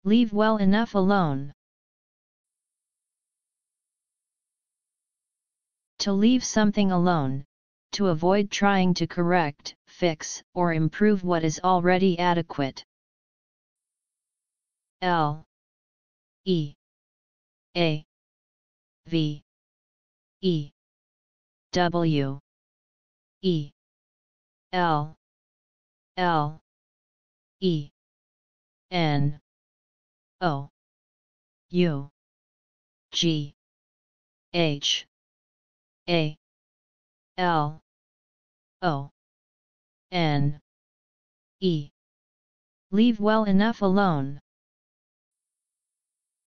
Leave well enough alone. To leave something alone, to avoid trying to correct, fix, or improve what is already adequate. L E A V E W E L L E N O U G H A L O N E. Leave well enough alone.